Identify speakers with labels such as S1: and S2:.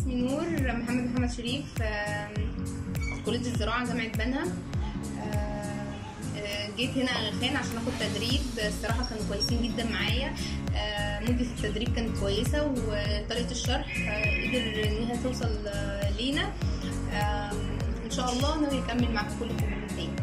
S1: اسمي نور محمد شريف، كلية الزراعة جامعة بنها. جيت هنا أغاخان عشان اخد تدريب. الصراحة كانوا كويسين جدا معايا، مدة التدريب كانت كويسة، وطريقة الشرح قدر انها توصل لينا. ان شاء الله ناوي اكمل معاكم كل التدريب تاني.